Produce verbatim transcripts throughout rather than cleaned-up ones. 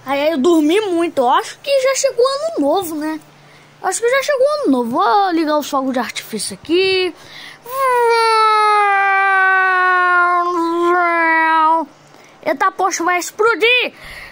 Aí eu dormi muito. Eu acho que já chegou ano novo, né? Eu acho que já chegou ano novo. Vou ligar os fogos de artifício aqui. Eita, poxa, vai explodir.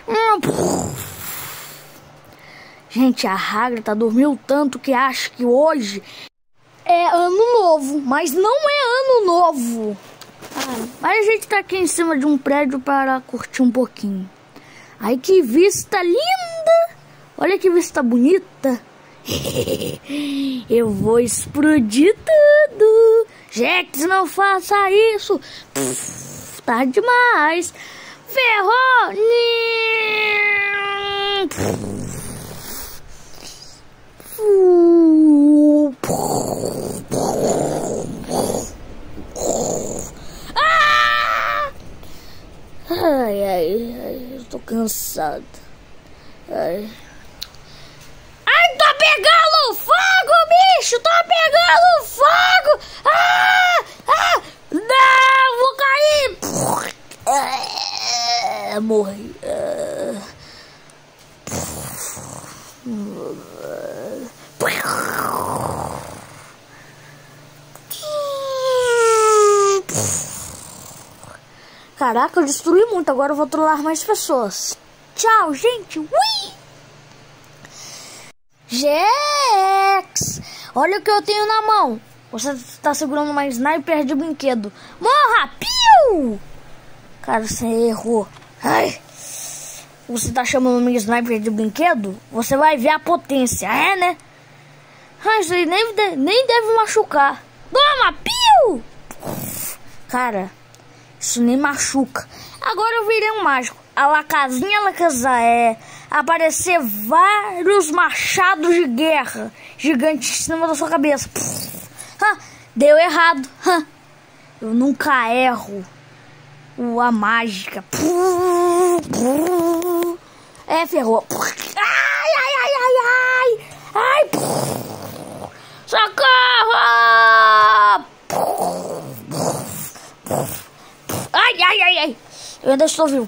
Gente, a Hagrid dormiu tanto que acha que hoje é ano novo. Mas não é ano novo. Ah, mas a gente tá aqui em cima de um prédio para curtir um pouquinho. Ai, que vista linda! Olha que vista bonita! Eu vou explodir tudo! Jax, não faça isso! Pff, tá demais! Ferrou! Ai, ai, ai, eu tô cansado. Ai. Ai, tô pegando fogo, bicho! Tô pegando fogo! Ah! Ah! Não, vou cair! Ah, morri. Ah. Caraca, eu destruí muito. Agora eu vou trollar mais pessoas. Tchau, gente. Ui! Jax! Olha o que eu tenho na mão. Você está segurando uma sniper de brinquedo. Morra! Piu! Cara, você errou. Ai. Você tá chamando uma sniper de brinquedo? Você vai ver a potência, é, né? Ai, isso aí nem, nem deve machucar. Toma! Piu! Cara, isso nem machuca. Agora eu virei um mágico. A lacazinha lacazá é aparecer vários machados de guerra gigantes em cima da sua cabeça. Ah, deu errado. Ah, eu nunca erro. O, a mágica. É, ferrou. Ai, ai, ai, ai, ai. Ai. Socorro! Ai, ai, ai, ai. Eu ainda estou vivo.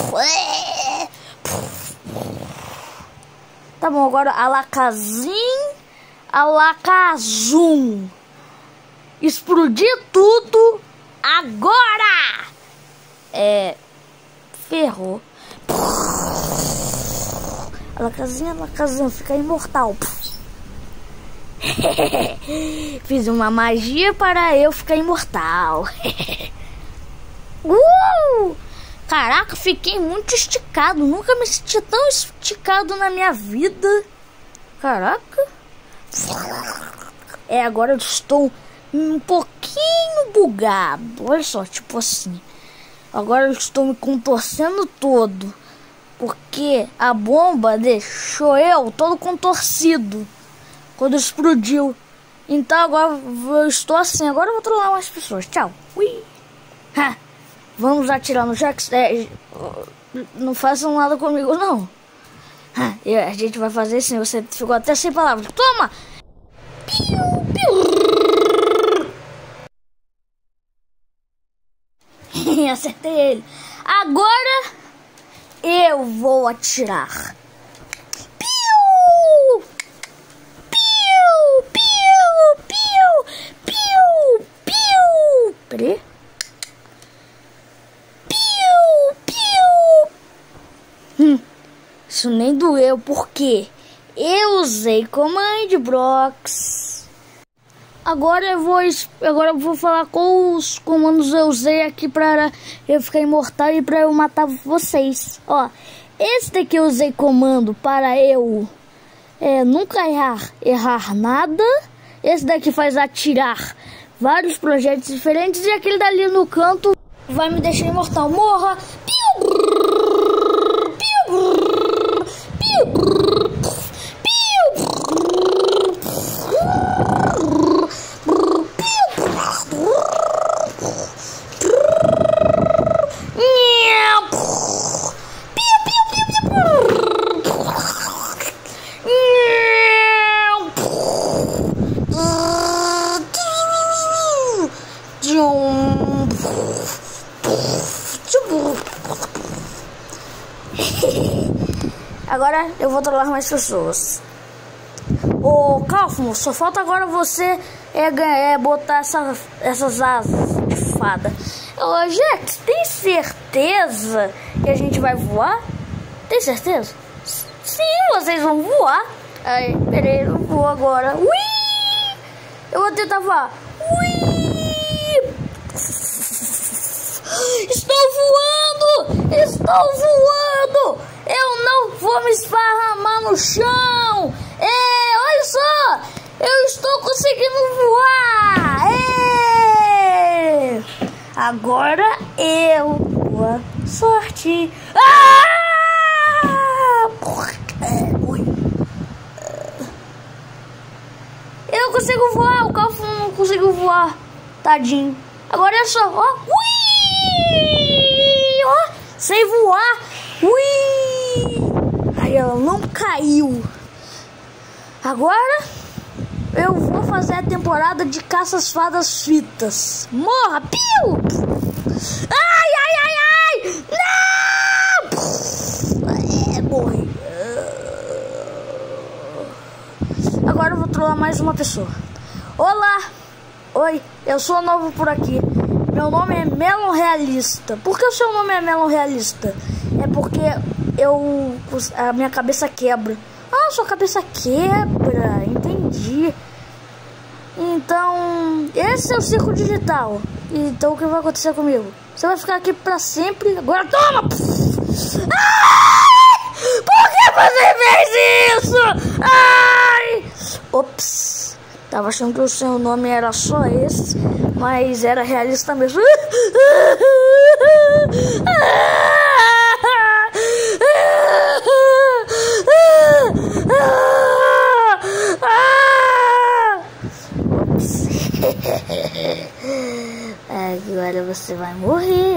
Tá bom, agora Alakazam, Alakazam. Explodir tudo agora. É, ferrou. Alakazam, Alakazam, fica imortal. Fiz uma magia para eu ficar imortal. uh! Caraca, fiquei muito esticado. Nunca me senti tão esticado na minha vida. Caraca. É, agora eu estou um pouquinho bugado. Olha só, tipo assim. Agora eu estou me contorcendo todo. Porque a bomba deixou eu todo contorcido quando explodiu. Então agora eu estou assim. Agora eu vou trollar mais pessoas. Tchau. Ui. Ha. Vamos atirar no Jax. É, não façam nada comigo, não. Ha. A gente vai fazer assim. Você ficou até sem palavras. Toma! Piu, piu. Acertei ele. Agora eu vou atirar. Piu! Piu! Piu! Piu! Piu! Piu! Peraí. Piu! Piu! Hum, isso nem doeu, porque eu usei Command Blocks. Agora eu vou, agora eu vou falar com os comandos eu usei aqui para eu ficar imortal e para eu matar vocês. Ó, esse daqui eu usei comando para eu é, nunca errar, errar nada. Esse daqui faz atirar vários projetos diferentes e aquele dali no canto vai me deixar imortal. Morra! Piu! Piu! Piu! Tchum. Agora eu vou trollar mais pessoas. Ô, Kaufman, só falta agora você é, é botar essa, essas asas de fada. Ô, Jax, tem certeza que a gente vai voar? Tem certeza? Sim, vocês vão voar. Aí, peraí, eu vou agora. Ui! Eu vou tentar voar. Ui! Estou voando! Estou voando! Eu não vou me esparramar no chão! É, olha só! Eu estou conseguindo voar! É! Agora eu boa sorte! Ah! Ui. Eu consigo voar! O Kaufman não conseguiu voar! Tadinho! Agora é só, ó! Ui! Ó! Sei voar! Ui! Aí ela não caiu! Agora eu vou fazer a temporada de caças fadas fitas. Morra, piu! Ai, ai, ai, ai! Não! É, morri. Agora eu vou trollar mais uma pessoa. Olá! Oi, eu sou novo por aqui. Meu nome é Melon Realista. Por que o seu nome é Melon Realista? É porque eu a minha cabeça quebra. Ah, sua cabeça quebra, entendi. Então, esse é o circo digital. Então, o que vai acontecer comigo? Você vai ficar aqui pra sempre. Agora, toma! Ai! Por que você fez isso? Ai! Ops! Tava achando que o seu nome era só esse, mas era realista mesmo. Agora você vai morrer.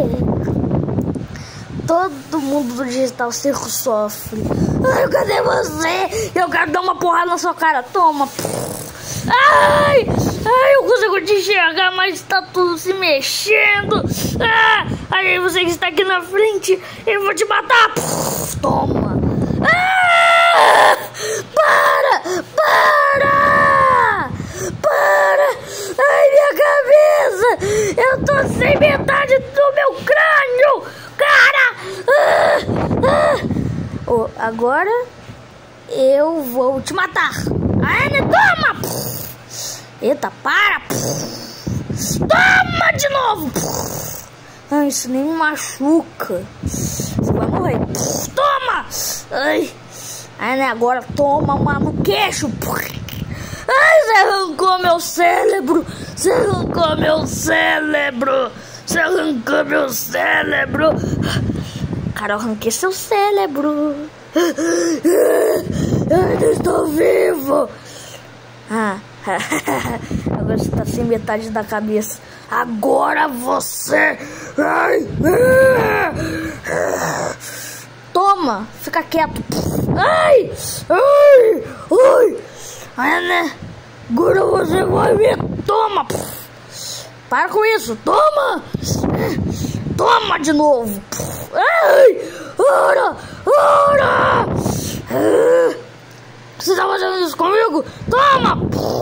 Todo mundo do Digital Circo sofre. Ai, cadê você? Eu quero dar uma porrada na sua cara. Toma. Ai, ai, eu consigo te enxergar, mas tá tudo se mexendo. Ah, aí você que está aqui na frente, eu vou te matar. Toma. Ah, para, para, para. Ai, minha cabeça. Eu tô sem metade do meu crânio, cara. Ah, ah. Oh, agora eu vou te matar. Ai, né? Toma. Eita, para. Toma de novo. Ai, isso nem me machuca. Você vai morrer. Toma. Ai, ai, né? Agora toma uma no queixo. Ai, você arrancou meu cérebro. Você arrancou meu cérebro. Você arrancou meu cérebro. Cara, eu arranquei seu cérebro. Eu ainda estou vivo. Ah, agora você tá sem metade da cabeça. Agora você. Ai, toma, fica quieto. Ai, ai, ai. Ai, né? Agora você vai ver. Toma. Para com isso. Toma. Toma de novo. Ai, ora, ora. Você tá fazendo isso comigo? Toma.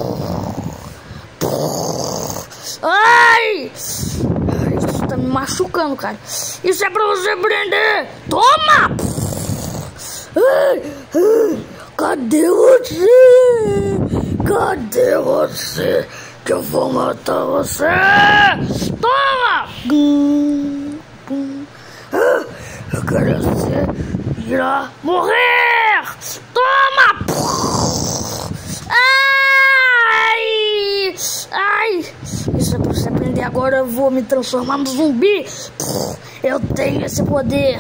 Ai. Isso tá me machucando, cara. Isso é pra você prender. Toma. Ai, ai. Cadê você? Cadê você? Que eu vou matar você! Toma! Hum, hum. Ah, eu quero você irá morrer! Toma! Ai! Ai! Isso é pra você aprender agora. Eu vou me transformar no zumbi. Eu tenho esse poder.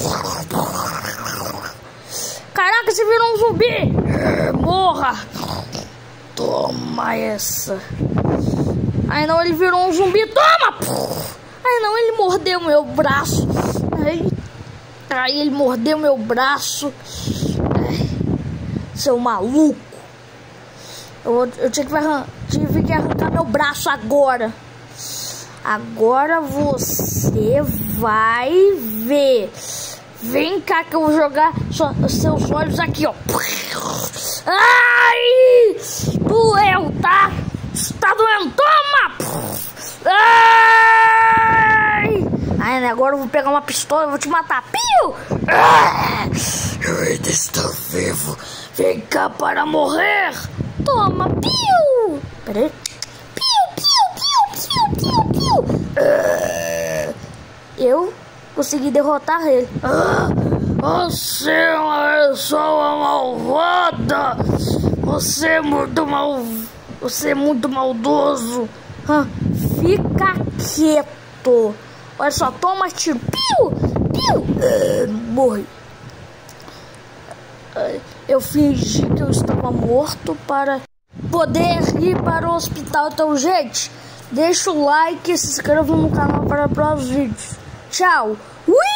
Caraca, você virou um zumbi! Morra! Toma essa! Ai não, ele virou um zumbi! Toma! Ai não, ele mordeu meu braço! Ai, ai ele mordeu meu braço! Ai, seu maluco! Eu, eu tive, que arran tive que arrancar meu braço agora! Agora você vai ver! Vem cá que eu vou jogar só, seus olhos aqui, ó. Ai! Doeu, tá? Tá doendo, toma! Ai! Ai, agora eu vou pegar uma pistola e vou te matar. Piu! Ah! Eu ainda estou vivo. Vem cá para morrer. Toma, piu! Peraí. Piu, piu, piu, piu, piu, piu. Ah! Eu consegui derrotar ele. Ah! Você é uma pessoa malvada. Você é muito mal... Você é muito maldoso. Ah, fica quieto. Olha só, toma tiro. Piu! Piu! Uh, morri. Uh, eu fingi que eu estava morto para poder ir para o hospital. Então, gente, deixa o like e se inscreva no canal para próximos vídeos. Tchau! Ui!